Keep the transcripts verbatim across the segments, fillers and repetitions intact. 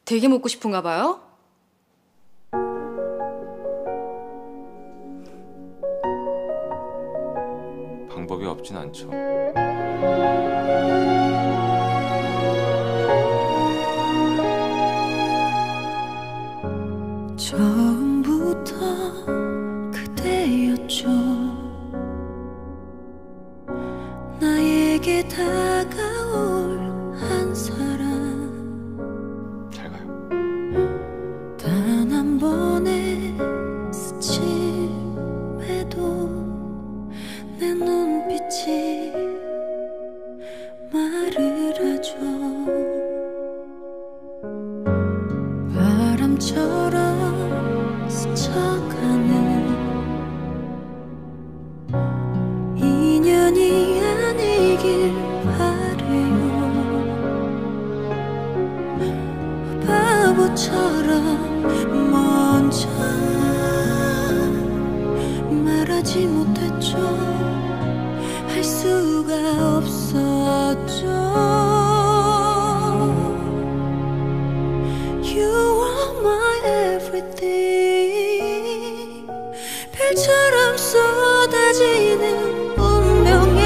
되게 먹고 싶은가 봐요? 방법이 없진 않죠. 처음부터 그대였죠. 나에게 다가올 한 사람. 잘 가요. 단 한 번의 스침에도 내 눈빛이 말을 하죠. 바람처럼 스쳐가는 인연이 아니길 바래요. 바보처럼 먼저 말하지 못했죠. 할 수가 없었죠. You are my everything. 별처럼 쏟아지는 운명에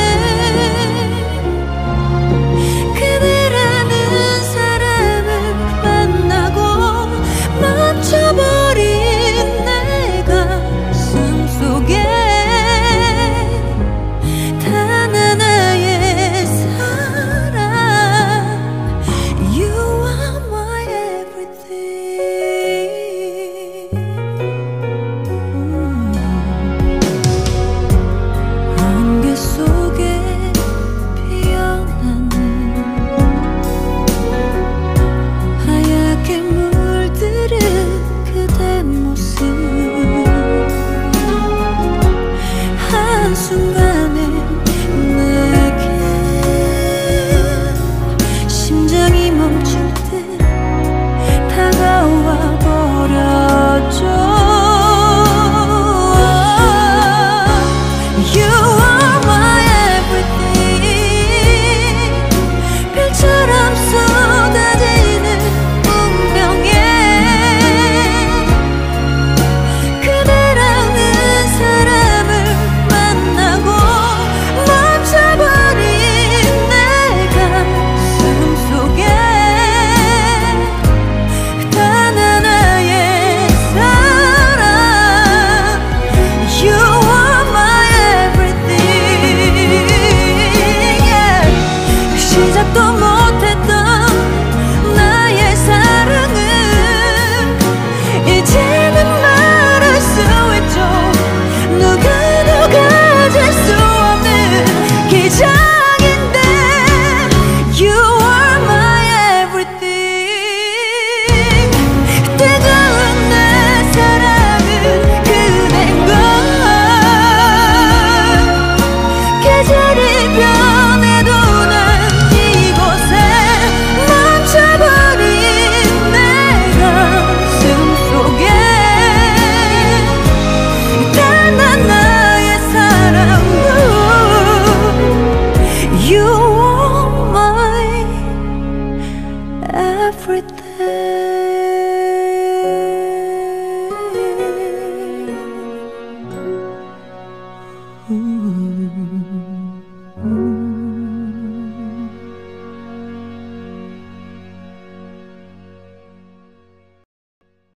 그대라는 사람을 만나고 멈춰버린 내 가슴 속에 단 하나의 사랑. You are my everything. 안개 속에 피어나는 하얗게 물들은 그대 모습. 한순간에 내게 심장이 멈출 듯 다가와 버렸죠. You are my everything. 별처럼 쏟아지는 운명에 그대라는 사람을 만나고 멈춰버린 내 가슴 속에 단 하나의 사랑. You are my everything. Yeah. 시작도 못했던 나의 사랑은 이제는 말할 수 있죠. 누구도 가질 수 없는 기적인데. You are my everything. 뜨거운 내 사랑은 그댄 걸. 계절이 변해도 난 이곳에 멈춰버린 내 가슴 속에 단 하나의 사랑. You are my everything.